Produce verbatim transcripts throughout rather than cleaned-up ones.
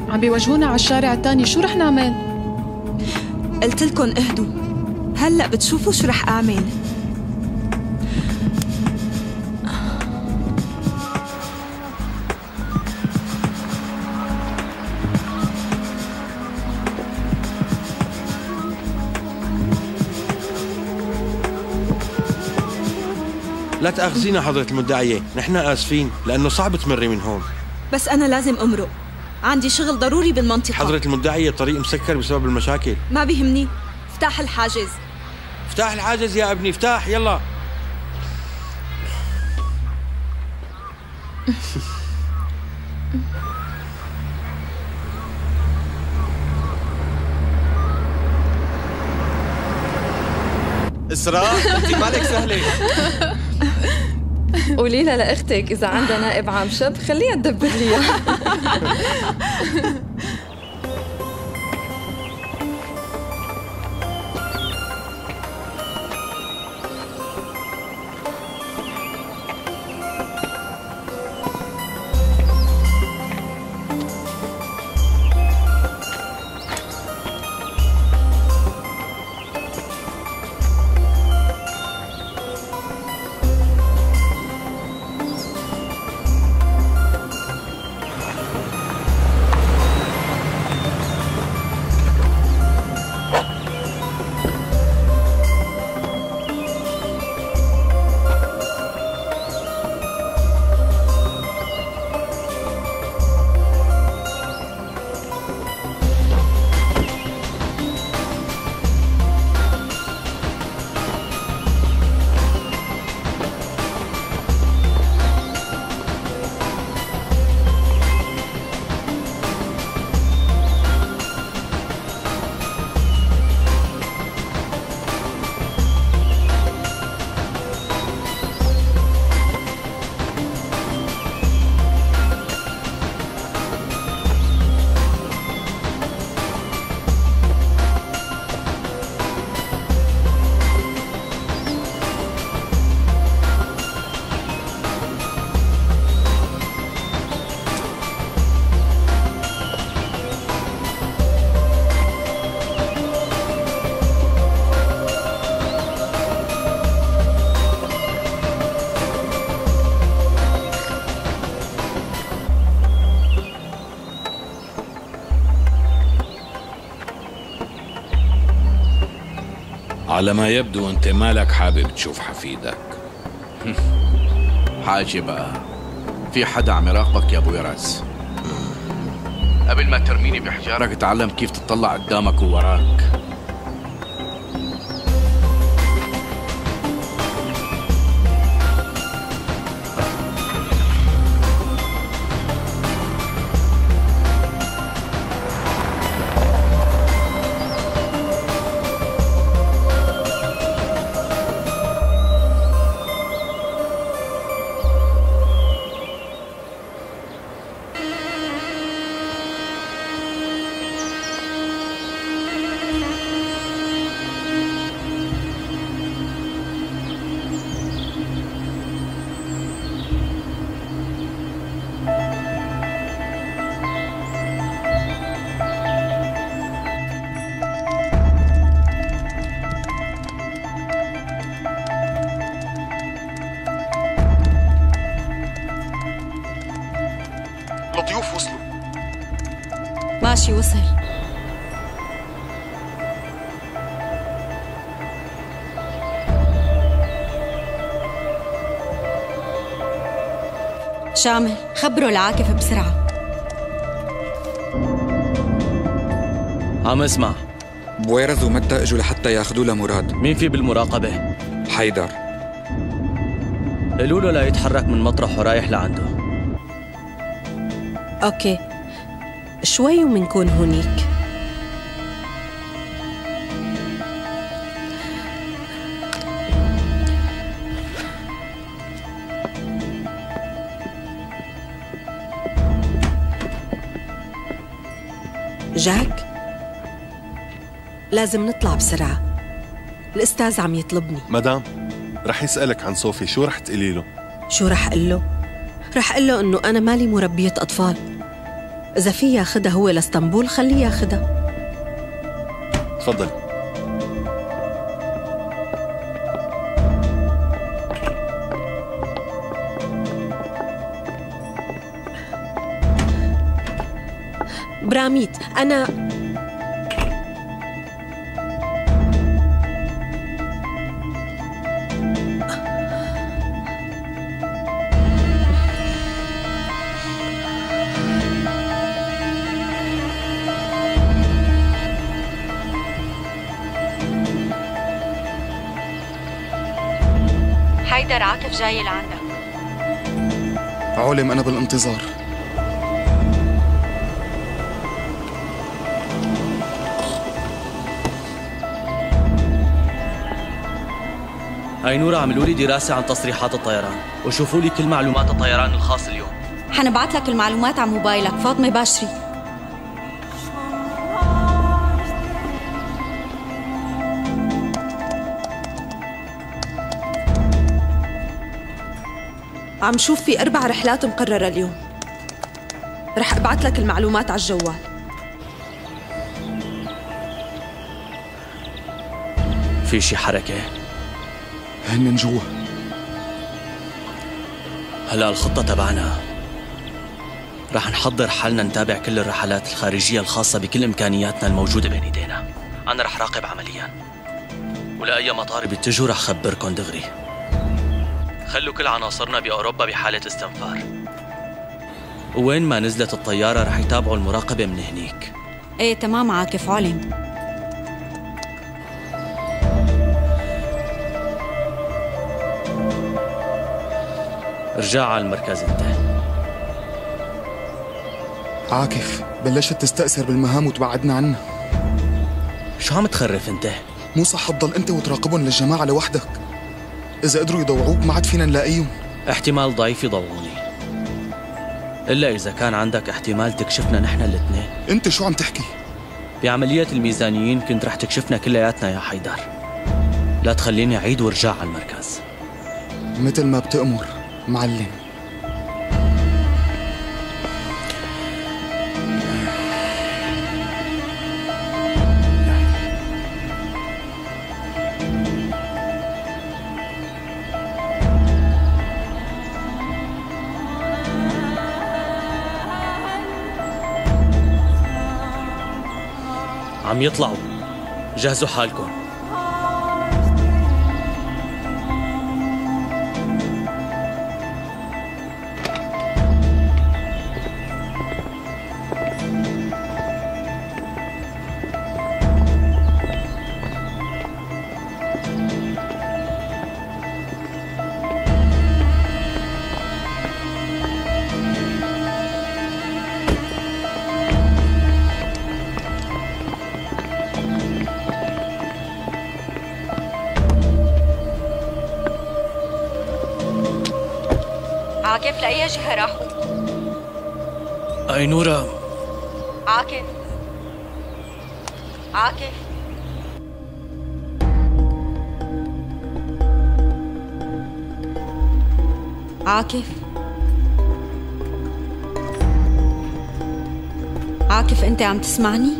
عم بيوجهونا على الشارع الثاني، شو رح نعمل؟ قلت لكم اهدوا، هلا بتشوفوا شو رح اعمل. لا تأخذينا حضرة المدعية، نحن آسفين لأنه صعب تمري من هون. بس أنا لازم أمرق، عندي شغل ضروري بالمنطقة. حضرة المدعية الطريق مسكر بسبب المشاكل. ما بيهمني، افتح الحاجز. افتح الحاجز يا ابني، افتح يلا. إسراء انت مالك سهلة. قولي لها لاختك اذا عندها نائب عام شاب خليها تدبر لي اياه. على ما يبدو انت مالك حابب تشوف حفيدك. حاجة بقى، في حدا عم يراقبك يا ابو يراس. قبل ما ترميني بحجارك اتعلم كيف تطلع قدامك ووراك. الضيوف وصلوا. ماشي وصل. شامل خبروا العاكف بسرعة. عم اسمع. بويرز ومتى اجوا لحتى ياخذوا لمراد. مين في بالمراقبة؟ حيدر. قالوا له لا يتحرك من مطرحه رايح لعنده. اوكي شوي ومنكون هونيك. جاك لازم نطلع بسرعة، الأستاذ عم يطلبني. مدام رح يسألك عن صوفي، شو رح تقولي له؟ شو رح أقول له؟ رح أقول له إنه أنا مالي مربية أطفال، إذا في ياخدها هو لاسطنبول خليه ياخدها. تفضل. براميت أنا حيدر عاكف جاي لعندك. علم أنا بالانتظار. هاي نورا عملوا لي دراسة عن تصريحات الطيران وشوفوا لي كل معلومات الطيران الخاص اليوم. حنبعت لك المعلومات على موبايلك. فاطمة باشري. عم شوف في أربع رحلات مقررة اليوم. رح أبعت لك المعلومات على الجوال. في شي حركة؟ هن جوا. هلا الخطة تبعنا رح نحضر حالنا نتابع كل الرحلات الخارجية الخاصة بكل إمكانياتنا الموجودة بين إيدينا. أنا رح راقب عمليا، ولأي مطار بيتجوا رح خبركن دغري. خلوا كل عناصرنا بأوروبا بحالة استنفار، وين ما نزلت الطيارة رح يتابعوا المراقبة من هنيك. ايه تمام عاكف. علم. ارجع على المركز انت. عاكف بلشت تستأثر بالمهام وتبعدنا عنها. شو عم تخرف انت؟ مو صح تضل انت وتراقبهم للجماعة لوحدك. إذا قدروا يضوعوك ما عاد فينا نلاقيهم. احتمال ضعيف يضوعوني، إلا إذا كان عندك احتمال تكشفنا نحن الاثنين. أنت شو عم تحكي؟ بعملية الميزانيين كنت رح تكشفنا كلياتنا يا حيدر. لا تخليني أعيد وارجع على المركز. مثل ما بتأمر معلم. عم يطلعوا، جهزوا حالكم. عاكف لأي جهة راحوا؟ أي نورا. عاكف عاكف عاكف عاكف أنت عم تسمعني؟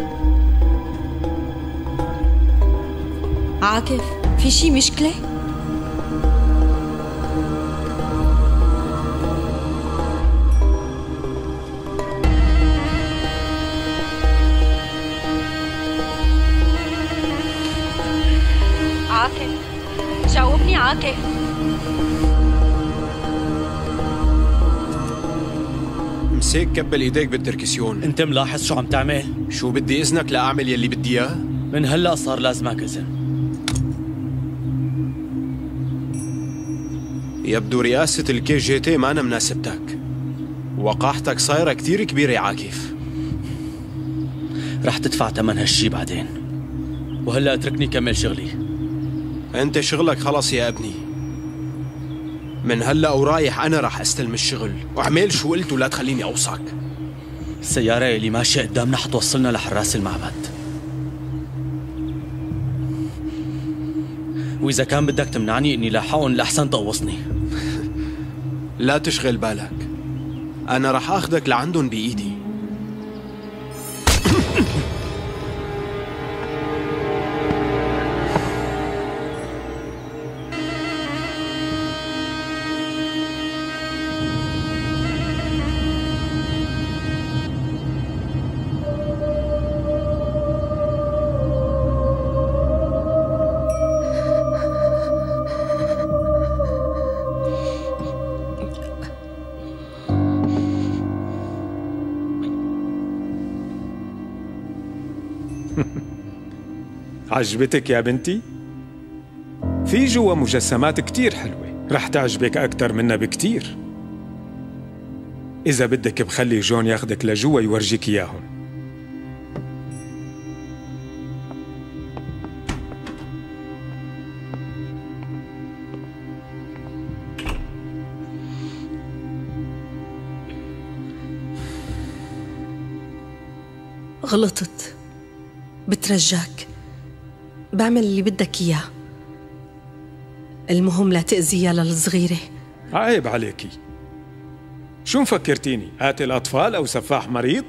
عاكف في شي مشكلة؟ عاكف جاوبني عاكف. مسيك كبل ايديك بالدركسيون. انت ملاحظ شو عم تعمل؟ شو بدي اذنك لاعمل يلي بدي اياه؟ من هلا صار لازمك اذن. يبدو رئاسة الكي جي تي ما أنا مناسبتك. وقاحتك صايرة كتير كبيرة يا عاكف. رح تدفع ثمن هالشي بعدين، وهلا اتركني كمل شغلي. انت شغلك خلص يا ابني. من هلا ورايح انا رح استلم الشغل، واعمل شو قلت ولا تخليني اوصك. السيارة اللي ماشية قدامنا حتوصلنا لحراس المعبد، واذا كان بدك تمنعني اني لاحقهم الاحسن تقوصني. لا تشغل بالك، انا رح اخذك لعندهم بايدي، عجبتك يا بنتي؟ في جوا مجسمات كتير حلوة رح تعجبك أكتر منها بكتير. إذا بدك بخلي جون ياخدك لجوا يورجيك إياهم. غلطت، بترجاك بعمل اللي بدك إياه، المهم لا تأذيها للصغيرة. عيب عليكي، شو مفكرتيني؟ قاتل أطفال أو سفاح مريض؟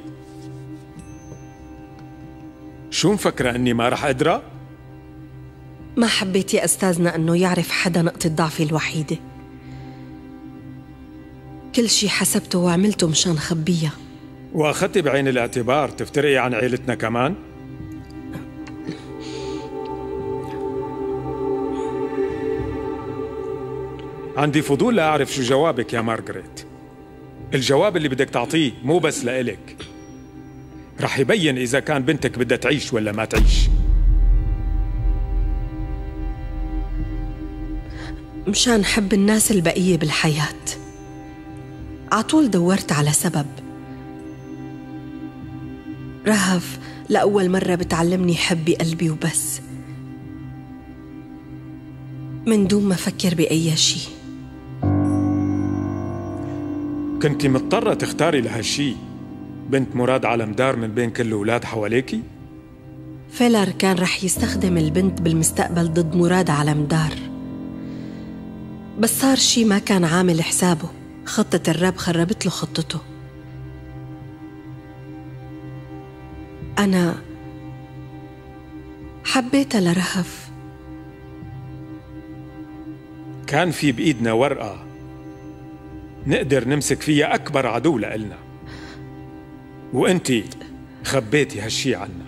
شو مفكرة أني ما رح أدرى؟ ما حبيت يا أستاذنا أنه يعرف حدا نقطة ضعفي الوحيدة. كل شي حسبته وعملته مشان خبيها. وأخذتي بعين الاعتبار تفترقي عن عيلتنا كمان؟ عندي فضول لأعرف شو جوابك يا مارغريت. الجواب اللي بدك تعطيه مو بس لإلك، رح يبين إذا كان بنتك بدها تعيش ولا ما تعيش. مشان حب الناس البقية بالحياة، عطول دورت على سبب. رهف لأول مرة بتعلمني حبي قلبي وبس، من دون ما أفكر بأي شي. كنتي مضطرة تختاري لهالشي بنت مراد علمدار من بين كل الأولاد حواليكي؟ فيلر كان رح يستخدم البنت بالمستقبل ضد مراد علمدار، بس صار شي ما كان عامل حسابه. خطة الرب خربت له خطته. أنا حبيتها لرهف. كان في بإيدنا ورقة نقدر نمسك فيها أكبر عدو لإلنا، وأنتي خبيتي هالشي عنا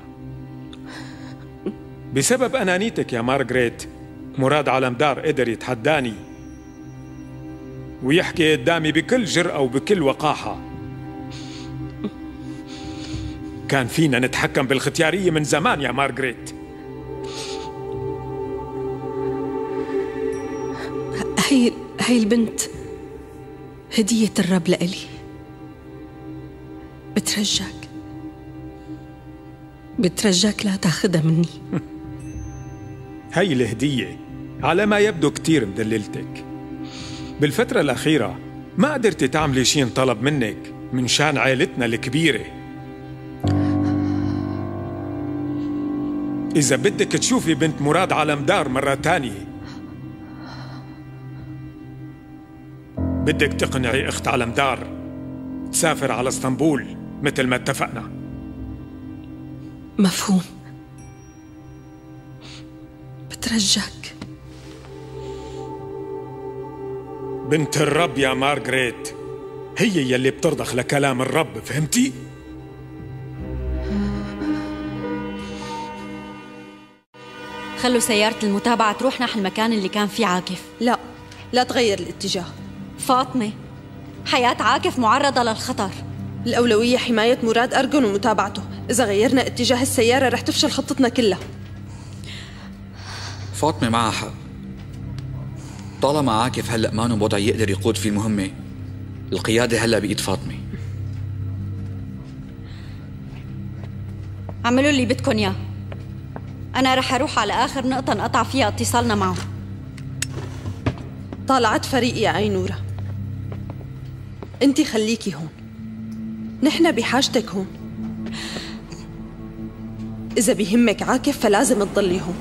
بسبب أنانيتك يا مارغريت. مراد علمدار قدر يتحداني ويحكي قدامي بكل جرأة وبكل وقاحة. كان فينا نتحكم بالختيارية من زمان يا مارغريت. هي هي البنت هدية الرب لإلي. بترجاك بترجاك لا تاخدها مني. هي الهدية على ما يبدو كتير مدللتك. بالفترة الأخيرة ما قدرتي تعملي شي انطلب منك من شان عائلتنا الكبيرة. إذا بدك تشوفي بنت مراد علمدار مرة تانية بدك تقنعي أخت علمدار تسافر على اسطنبول مثل ما اتفقنا. مفهوم. بترجاك. بنت الرب يا مارغريت هي يلي بترضخ لكلام الرب، فهمتي؟ خلوا سيارة المتابعة تروح نحو المكان اللي كان فيه عاكف. لا، لا تغير الاتجاه. فاطمة، حياة عاكف معرضة للخطر. الأولوية حماية مراد أرجن ومتابعته. إذا غيرنا اتجاه السيارة رح تفشل خطتنا كلها. فاطمة معها حق. طالما عاكف هلأ مانو بوضع يقدر يقود فيه المهمة، القيادة هلأ بإيد فاطمة. اعملوا اللي بدكن ياه. أنا رح أروح على آخر نقطة نقطع فيها اتصالنا معه. طالعت فريقي يا عينورة. انتي خليكي هون، نحن بحاجتك هون. إذا بيهمك عاكف فلازم تضلي هون.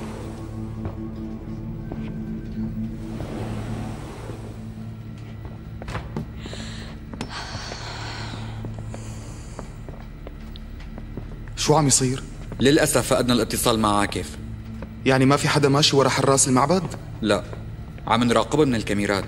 شو عم يصير؟ للأسف فقدنا الاتصال مع عاكف. يعني ما في حدا ماشي ورا حراس المعبد؟ لا، عم نراقبه من الكاميرات.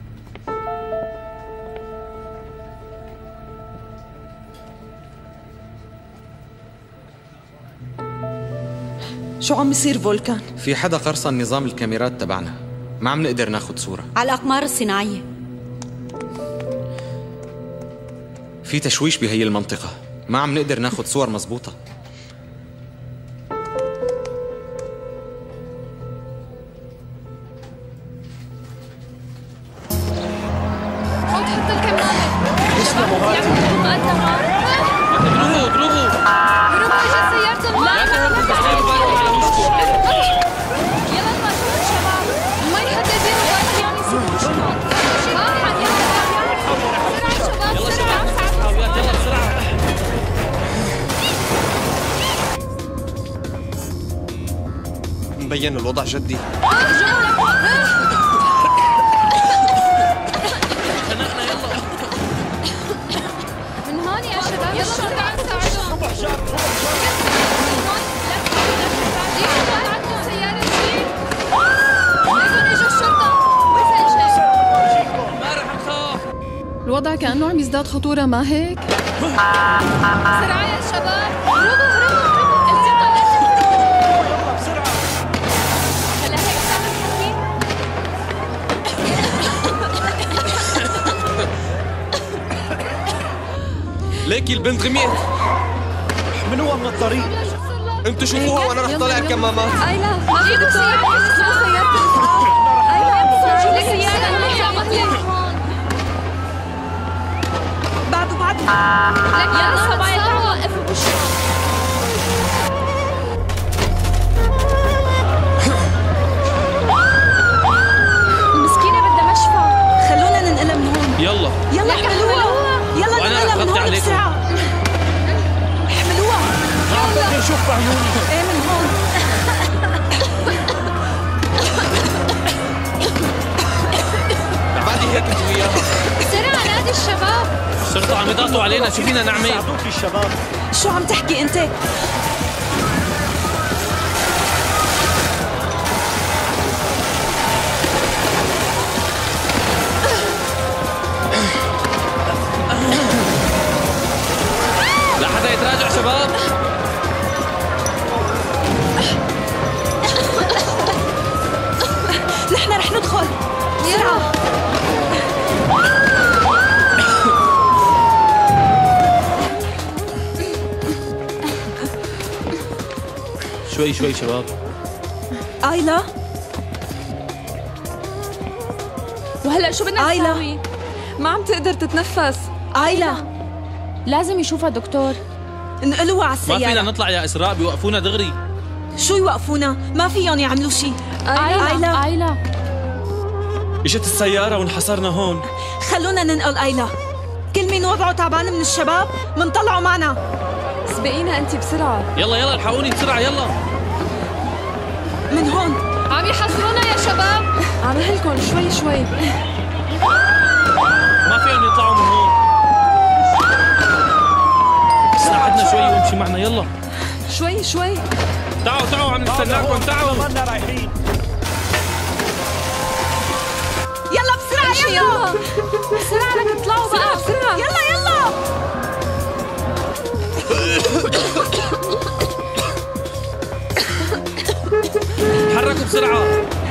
شو عم يصير فولكان؟ في حدا قرصن نظام الكاميرات تبعنا، ما عم نقدر ناخد صورة. على الأقمار الصناعية في تشويش بهي المنطقة، ما عم نقدر ناخد صور مزبوطة. تسلموا هاتي اضربوا اضربوا هربوا اجت سيارة الماء لا تهربوا بس لا يبالوا على وشكم. يلا المسؤول شباب ما يحددين وقت يعني سيبوا شباب يلا شباب بسرعة يلا بسرعة. مبين الوضع جدي. من هون يا شباب يلا بسرعة نساعدهم. ربع شاب ربع عندكم سيارة جيب. ليكن اجوا الشرطة. وين شيء؟ ما رح نخاف. الوضع كأنه عم يزداد خطورة ما هيك؟ بسرعة يا شباب. هربوا هربوا هربوا. يلا بسرعة. هلا هيك صار الحكي. ليكي البنت غميت. احملوها من الطريق. انتوا شوفوها وانا رح طالع الكمامات. ايلا ما في دكتور اسمه سيارة الإسعاف. ايلا شو السيارة اللي عملت بعده بعده. لك يا صبايا تعالوا وقفوا بالشارع. المسكينة بدها مشفى. خلونا ننقلها من هون. يلا يلا احملوها. يلا ننقلها من هون بسرعة. احملوها. ما عم بقدر اشوف بعيوني. ايه من هون. بعدي هيك انت وياها. بسرعة نادي الشباب. الشرطة عم يضغطوا علينا، شو فينا نعمل؟ ساعدوكي الشباب. شو عم تحكي انت؟ لا حدا يتراجع شباب. نحن رح ندخل. بسرعة. شوي شوي شباب. آيلا وهلا شو بدنا نسوي؟ ما عم تقدر تتنفس. آيلا لازم يشوفها دكتور. انقلوها على ما السيارة. فينا نطلع يا إسراء، بيوقفونا دغري. شو يوقفونا؟ ما فيهم يعملوا شيء. آيلا آيلا آيلا اجت السيارة وانحصرنا هون. خلونا ننقل آيلا. كل مين وضعه تعبان من الشباب منطلعوا معنا. سبقينا انت بسرعة. يلا يلا الحقوني بسرعة يلا. من هون. عم يحصرونا يا شباب. عم اهلكم شوي شوي. ما فيهم يطلعوا من هون. ساعدنا شوي وامشي معنا يلا. شوي شوي. تعالوا تعالوا عم نستناكم تعالوا. منا رايحين. يلا بسرعة يلا. بسرعة لك اطلعوا بقى بسرعة. يلا يلا. تحركوا بسرعة.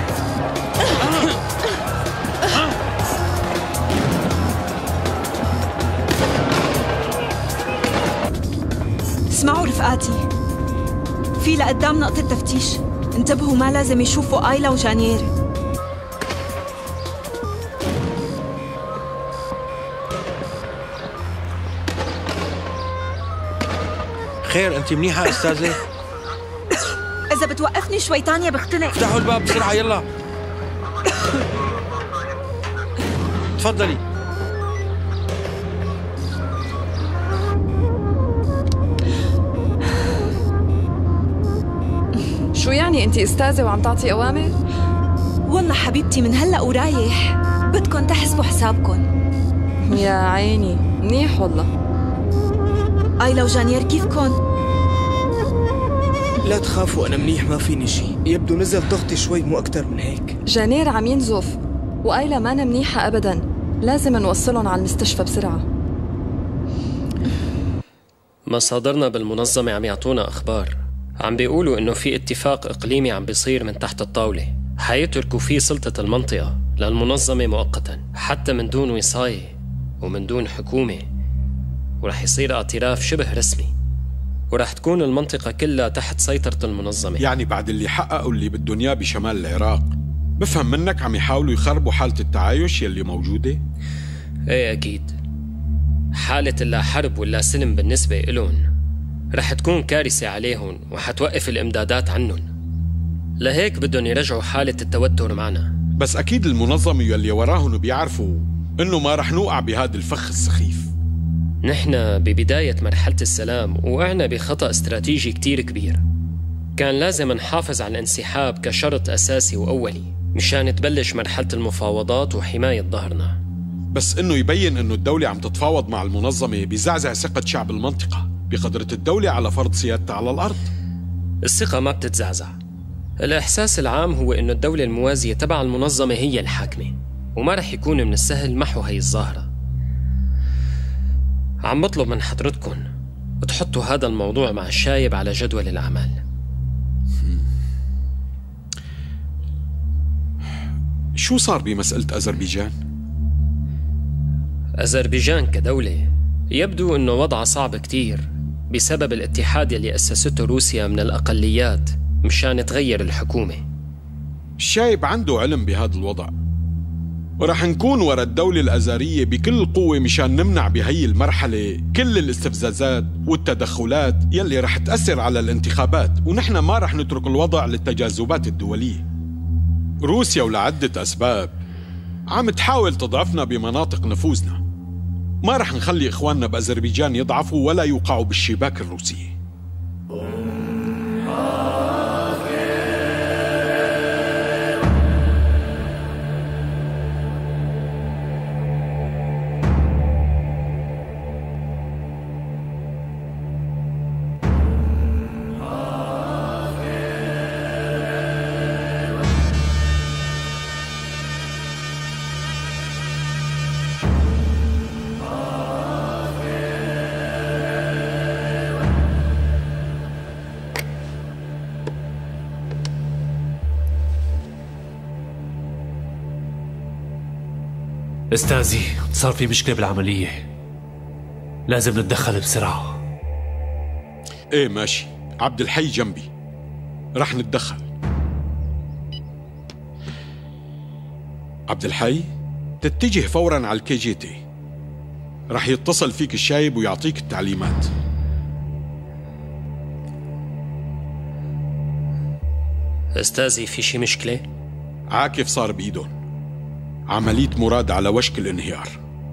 اسمعوا رفقاتي، في لقدام نقطة تفتيش. انتبهوا ما لازم يشوفوا آيلا وجانيير. خير انت منيحة استاذة؟ إذا بتوقفني شوي تانية بختنق. افتحوا الباب بسرعة يلا. تفضلي. شو يعني انت استاذة وعم تعطي اوامر؟ والله حبيبتي من هلا ورايح بدكن تحسبوا حسابكن. يا عيني منيح والله. آيلا وجانيير كيفكن؟ لا تخافوا أنا منيح ما فيني شيء، يبدو نزل ضغطي شوي مو أكتر من هيك. جانير عم ينزف وآيلا مانا منيحة أبدا، لازم نوصلهم على المستشفى بسرعة. مصادرنا بالمنظمة عم يعطونا أخبار، عم بيقولوا إنه في اتفاق إقليمي عم بيصير من تحت الطاولة، حيتركوا فيه سلطة المنطقة للمنظمة مؤقتا حتى من دون وصاية ومن دون حكومة، ورح يصير اعتراف شبه رسمي، ورح تكون المنطقة كلها تحت سيطرة المنظمة. يعني بعد اللي حققوا اللي بدهم اياه بشمال العراق بفهم منك عم يحاولوا يخربوا حالة التعايش يلي موجودة؟ ايه أكيد، حالة اللا حرب واللا سلم بالنسبة إلهم رح تكون كارثة عليهم وحتوقف الإمدادات عنهم. لهيك بدهم يرجعوا حالة التوتر معنا. بس أكيد المنظمة يلي وراهم بيعرفوا إنه ما رح نوقع بهذا الفخ السخيف. نحن ببداية مرحلة السلام وقعنا بخطأ استراتيجي كتير كبير. كان لازم نحافظ على الانسحاب كشرط أساسي وأولي مشان تبلش مرحلة المفاوضات وحماية ظهرنا. بس إنه يبين إنه الدولة عم تتفاوض مع المنظمة بيزعزع ثقة شعب المنطقة بقدرة الدولة على فرض سيادتها على الأرض. الثقة ما بتتزعزع. الإحساس العام هو إنه الدولة الموازية تبع المنظمة هي الحاكمة، وما رح يكون من السهل محو هي الظاهرة. عم بطلب من حضرتكم تحطوا هذا الموضوع مع الشايب على جدول الأعمال. شو صار بمسألة أذربيجان؟ أذربيجان كدولة يبدو أنه وضعها صعب كتير بسبب الاتحاد يلي أسسته روسيا من الأقليات مشان تغير الحكومة. الشايب عنده علم بهذا الوضع، ورح نكون ورا الدولة الأزارية بكل قوة مشان نمنع بهي المرحلة كل الاستفزازات والتدخلات يلي رح تأثر على الانتخابات، ونحن ما رح نترك الوضع للتجاذبات الدولية. روسيا ولعدة أسباب عم تحاول تضعفنا بمناطق نفوذنا. ما رح نخلي إخواننا بأذربيجان يضعفوا ولا يوقعوا بالشباك الروسية. استاذي صار في مشكلة بالعملية، لازم نتدخل بسرعة. ايه ماشي، عبد الحي جنبي، رح نتدخل. عبد الحي تتجه فورا على الكي جي تي، رح يتصل فيك الشايب ويعطيك التعليمات. استاذي في شي مشكلة؟ عاكف صار بإيدهم، عملية مراد على وشك الانهيار.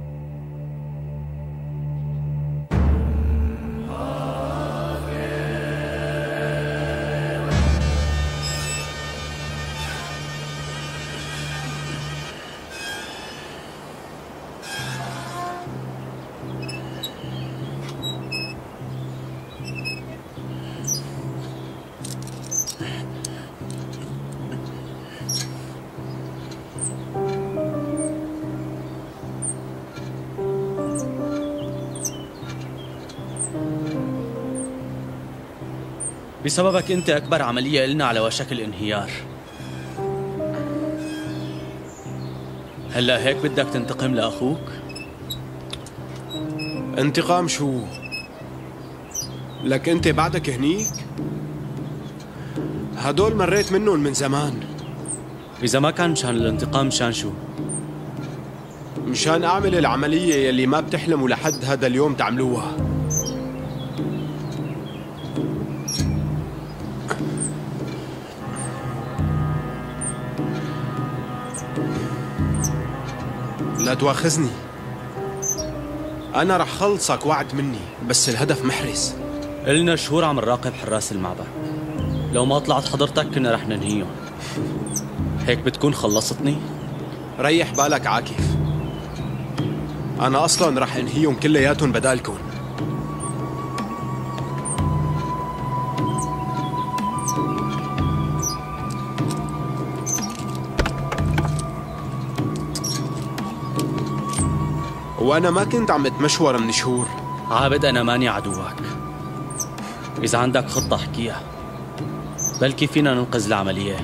بسببك انت اكبر عملية إلنا على وشك الانهيار. هلا هيك بدك تنتقم لأخوك؟ انتقام شو؟ لك انت بعدك هنيك؟ هدول مريت منهم من زمان. إذا ما كان مشان الانتقام مشان شو؟ مشان أعمل العملية يلي ما بتحلموا لحد هذا اليوم تعملوها. لا تواخذني، أنا رح خلصك وعد مني، بس الهدف محرز. إلنا شهور عم نراقب حراس المعبر، لو ما طلعت حضرتك كنا رح ننهيهم. هيك بتكون خلصتني؟ ريح بالك عاكف، أنا أصلاً رح أنهيهم كلياتهم بدالكم. وأنا ما كنت عم اتمشور من شهور. عابد أنا ماني عدوك، إذا عندك خطة احكيها، بلكي فينا ننقذ العملية.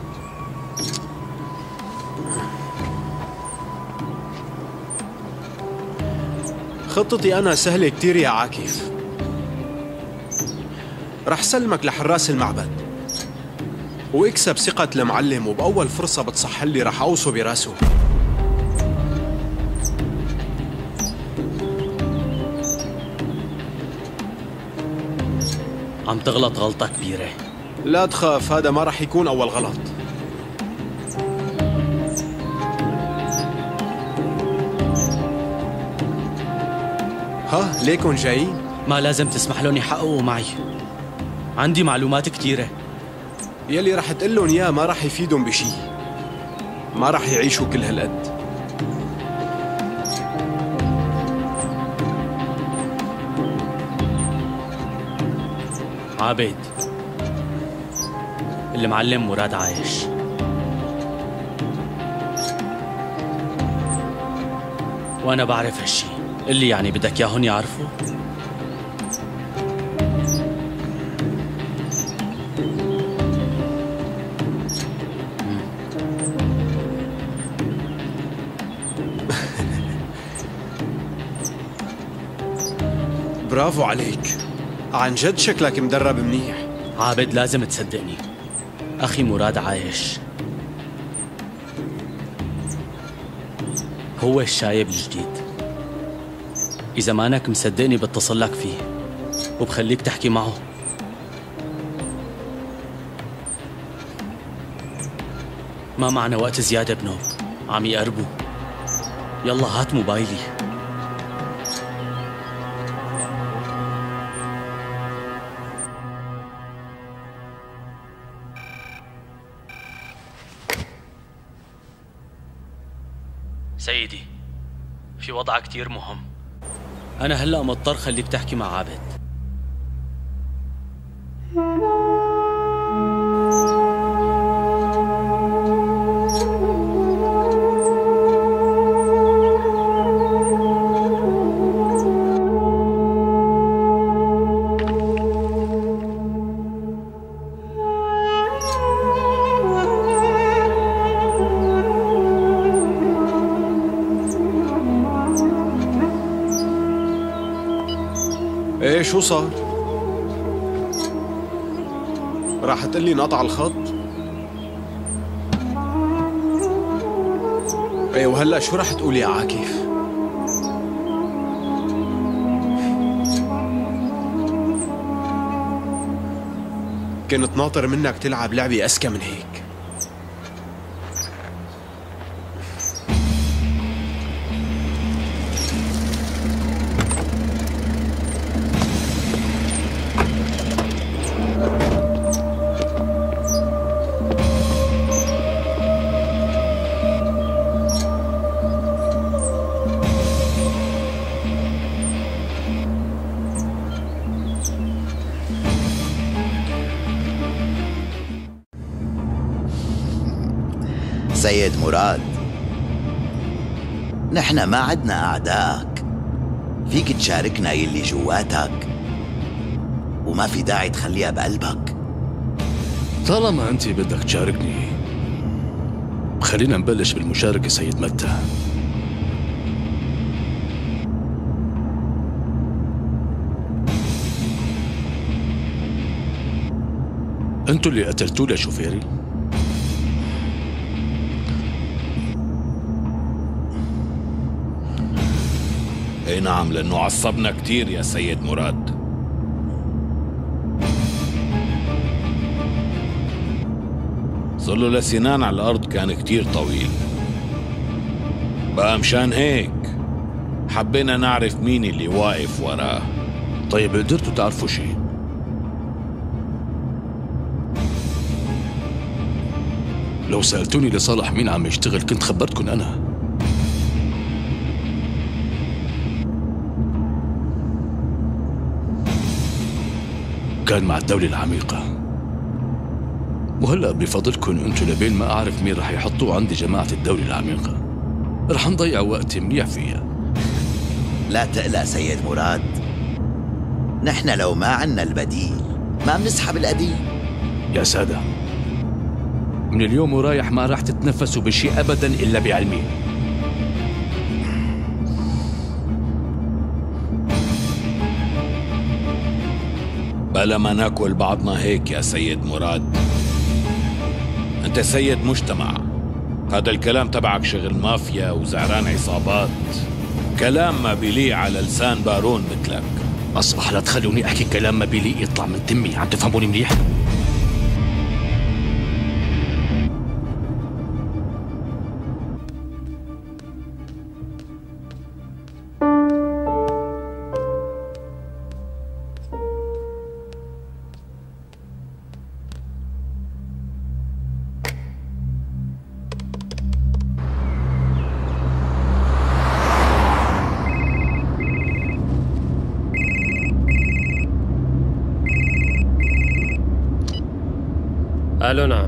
خطتي أنا سهلة كتير يا عاكف. رح سلمك لحراس المعبد واكسب ثقة المعلم، وبأول فرصة بتصحلي لي رح أوصه براسه. عم تغلط غلطة كبيرة. لا تخاف، هذا ما رح يكون أول غلط. ها ليكن جايين؟ ما لازم تسمح لهم يحققوا معي، عندي معلومات كتيرة. يلي رح تقلن إياه ما رح يفيدهم بشي، ما رح يعيشوا كل هالقد. عابد، المعلم مراد عايش. وأنا بعرف هالشي، اللي يعني بدك ياهن يعرفوا؟ برافو عليك، عن جد شكلك مدرب منيح. عابد لازم تصدقني، أخي مراد عايش، هو الشايب الجديد. إذا مانك مصدقني بتصل لك فيه وبخليك تحكي معه. ما معنا وقت زيادة بنوب، عم يقربوا. يلا هات موبايلي. سيدي، في وضع كتير مهم. أنا هلأ مضطر خليك تحكي مع عابد. ايه شو صار؟ راح تقلي انقطع الخط؟ ايه وهلا شو راح تقول يا عاكف؟ كنت ناطر منك تلعب لعبة أذكى من هيك. سيد مراد، نحن ما عدنا أعدائك، فيك تشاركنا يلي جواتك وما في داعي تخليها بقلبك. طالما أنت بدك تشاركني خلينا نبلش بالمشاركة سيد متى. أنتوا اللي قتلتوا لي شوفيري؟ اي نعم، لانه عصبنا كتير يا سيد مراد. صله لسنان على الارض كان كتير طويل، بقى مشان هيك حبينا نعرف مين اللي واقف وراه. طيب قدرتوا تعرفوا شيء؟ لو سألتوني لصالح مين عم يشتغل كنت خبرتكن أنا. كان مع الدولة العميقة، وهلأ بفضلكن انتو لبين ما أعرف مين رح يحطوه عندي جماعة الدولة العميقة رح نضيع وقت منيح فيها. لا تقلق سيد مراد، نحن لو ما عنا البديل ما بنسحب القديم. يا سادة، من اليوم ورايح ما راح تتنفسوا بشيء أبدا إلا بعلمي. بلا ما ناكل بعضنا هيك يا سيد مراد. انت سيد مجتمع، هذا الكلام تبعك شغل مافيا وزعران عصابات، كلام ما بيليق على لسان بارون مثلك. أصبح لا تخلوني أحكي كلام ما بيليق يطلع من تمي. عم تفهموني منيح؟ الو نعم.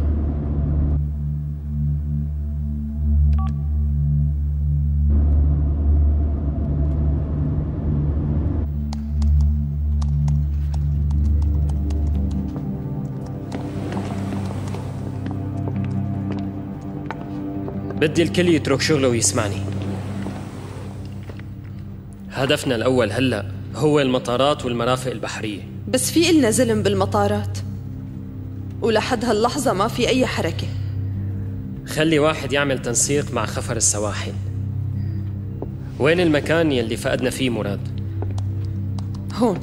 بدي الكل يترك شغله ويسمعني. هدفنا الأول هلأ هو المطارات والمرافق البحرية. بس في إلنا زلم بالمطارات، ولحد هاللحظة ما في أي حركة. خلي واحد يعمل تنسيق مع خفر السواحل. وين المكان يلي فقدنا فيه مراد؟ هون.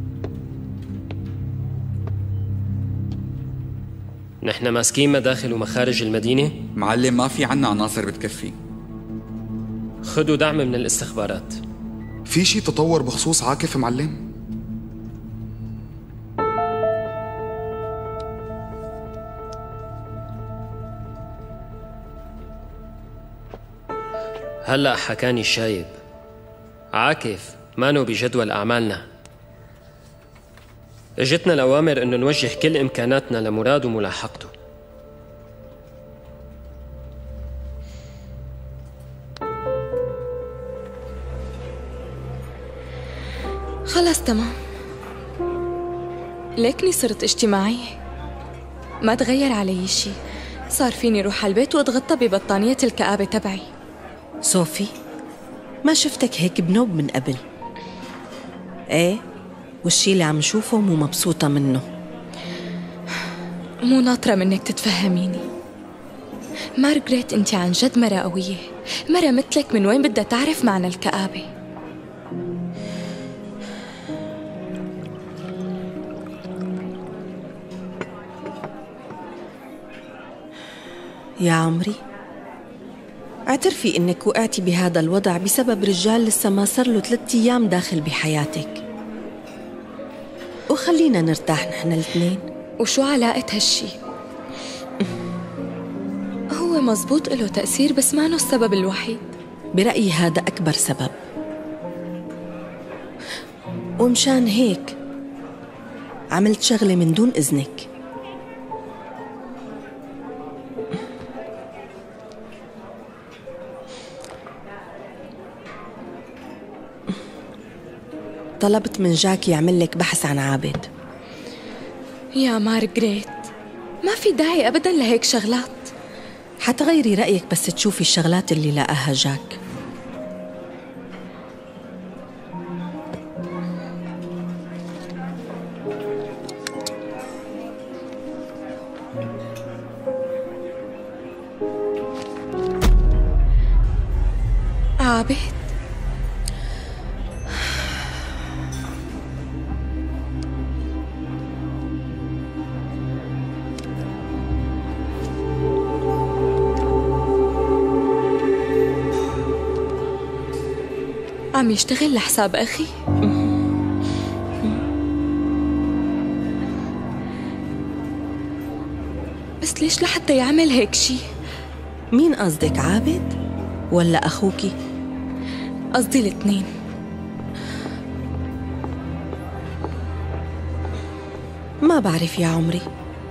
نحن ماسكين مداخل ومخارج المدينة؟ معلم ما في عنا عناصر بتكفي. خدوا دعم من الاستخبارات. في شي تطور بخصوص عاكف معلم؟ هلأ حكاني الشايب عاكف مانو بجدول أعمالنا. اجتنا الأوامر إنه نوجه كل إمكاناتنا لمراد وملاحقته. خلص تمام. ليكني صرت اجتماعية، ما تغير علي شي. صار فيني روح على البيت واتغطى ببطانية الكآبة تبعي. صوفي، ما شفتك هيك بنوب من قبل. ايه، والشي اللي عم نشوفه مو مبسوطة منه. مو ناطرة منك تتفهميني مارغريت. انت عن جد مرة قوية، مرة مثلك من وين بدها تعرف معنى الكآبة. يا عمري، اعترفي انك وقعتي بهذا الوضع بسبب رجال لسه ما صار له ثلاثة ايام داخل بحياتك، وخلينا نرتاح نحن الاثنين. وشو علاقة هالشي؟ هو مزبوط له تأثير بس مانو السبب الوحيد. برأيي هذا أكبر سبب، ومشان هيك عملت شغلة من دون إذنك. طلبت من جاك يعمل لك بحث عن عابد. يا مارغريت، ما في داعي أبداً لهيك شغلات. حتغيري رأيك بس تشوفي الشغلات اللي لقاها جاك. عابد، عم يشتغل لحساب أخي؟ بس ليش لحتى يعمل هيك شي؟ مين قصدك، عابد ولا أخوكي؟ قصدي الاثنين. ما بعرف يا عمري.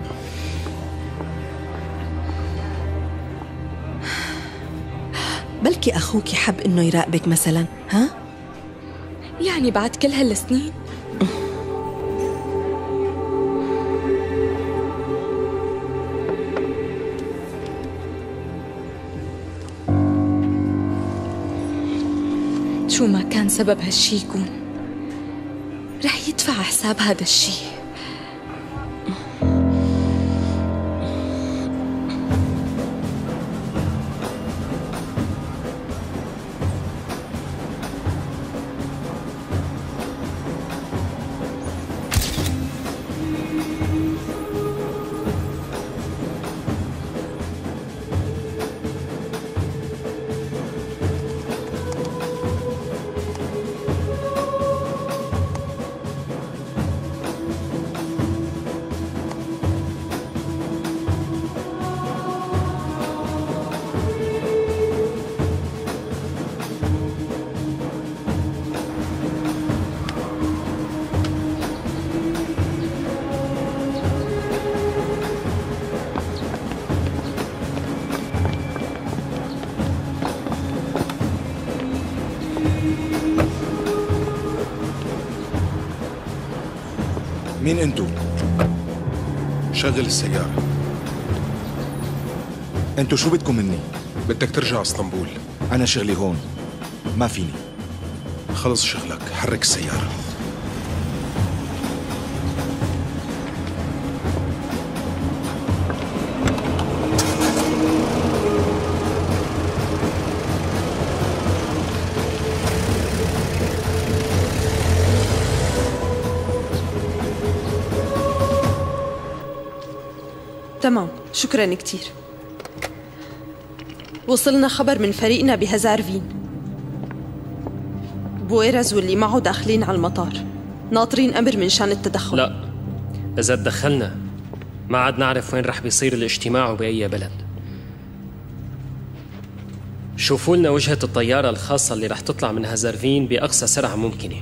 بلكي أخوكي حب إنه يراقبك مثلاً، ها؟ يعني بعد كل هالسنين؟ شو ما كان سبب هالشي يكون، رح يدفع حساب هذا الشي. مين انتو؟ شغل السيارة. انتو شو بدكم مني؟ بدك ترجع اسطنبول. أنا شغلي هون، ما فيني. خلص شغلك، حرك السيارة. تمام، شكراً كتير. وصلنا خبر من فريقنا بهزارفين. بويرز واللي معه داخلين على المطار، ناطرين أمر من شان التدخل. لا، إذا تدخلنا ما عاد نعرف وين رح بيصير الاجتماع وبأي بلد. شوفوا لنا وجهة الطيارة الخاصة اللي رح تطلع من هزارفين بأقصى سرعة ممكنة.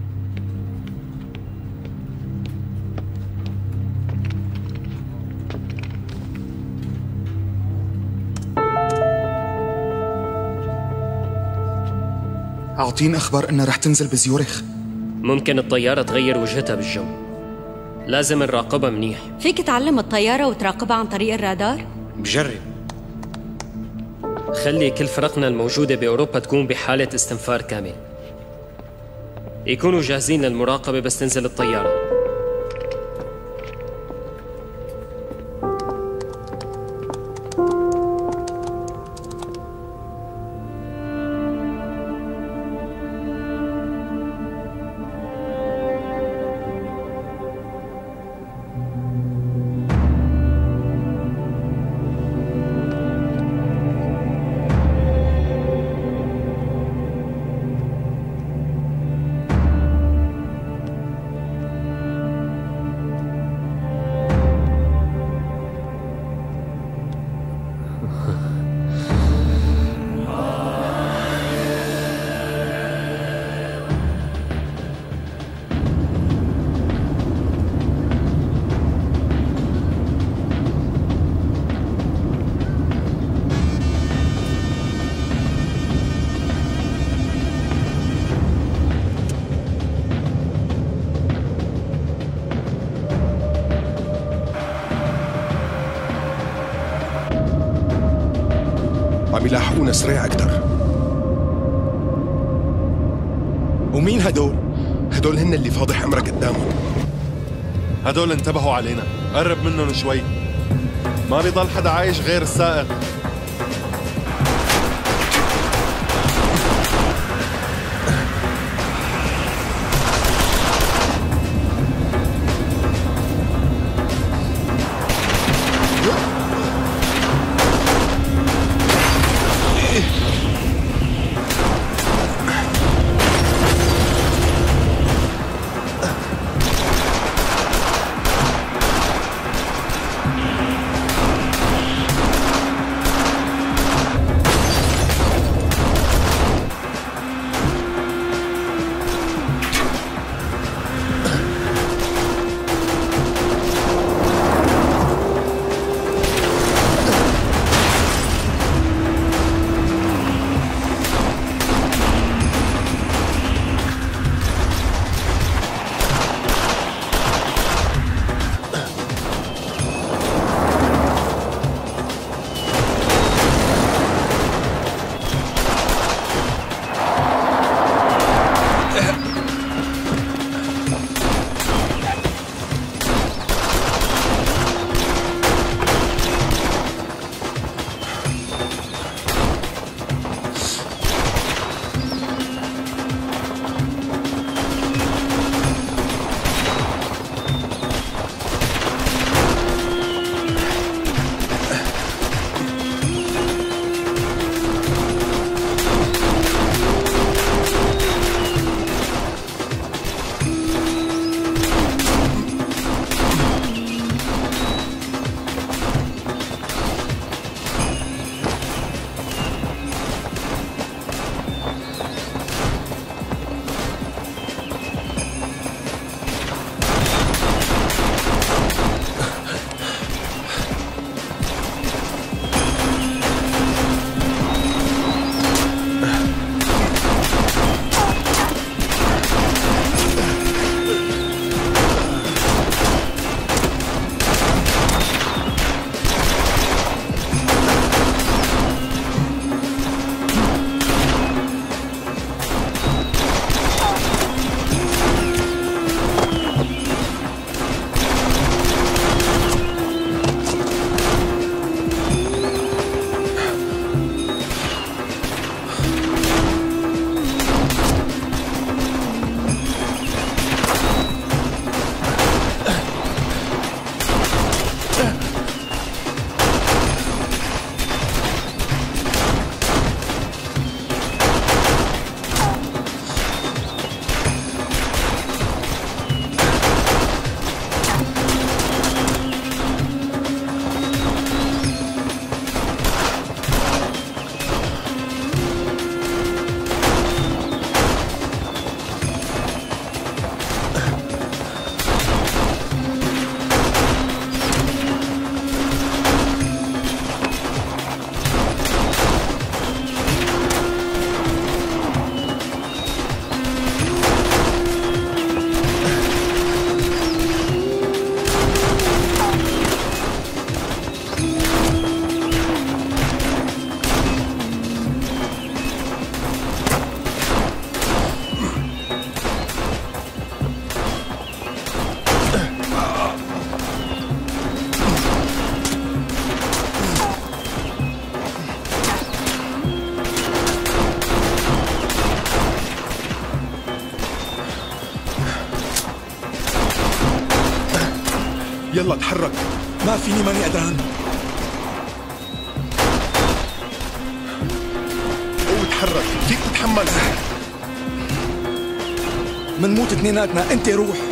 أعطيني أخبار إنها رح تنزل بزيورخ. ممكن الطيارة تغير وجهتها بالجو، لازم نراقبها منيح. فيك تعلم الطيارة وتراقبها عن طريق الرادار؟ بجرب. خلي كل فرقنا الموجودة بأوروبا تكون بحالة استنفار كامل، يكونوا جاهزين للمراقبة بس تنزل الطيارة. عم يلاحقونا سريع أكتر. ومين هدول؟ هدول هن اللي فاضح أمرك قدامهم. هدول انتبهوا علينا، قرب منهم شوي، ما بيضل حدا عايش غير السائق. يلا تحرك. ما فيني، ماني قدران. قوم تحرك، فيك تتحمل. منموت اثنيناتنا، انت روح.